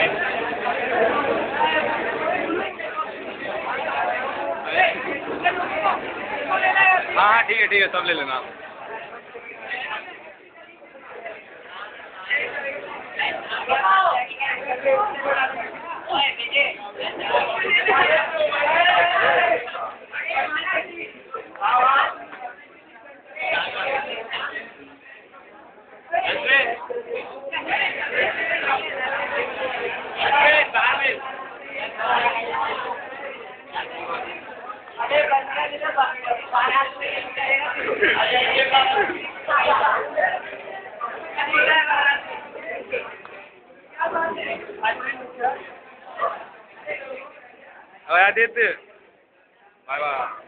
हाँ ठीक है सब ले लेना। Adik tu. Bye bye.